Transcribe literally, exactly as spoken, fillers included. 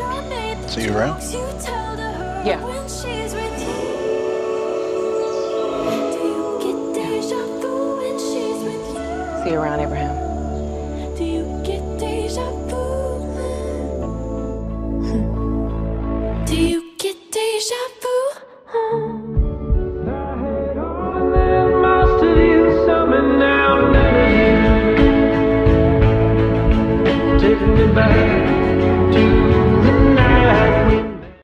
See you around? Yeah. See you around, Abraham. Do you get deja vu? Do you get deja vu? I had all of them, most of you, some and now none of you. Taking me back.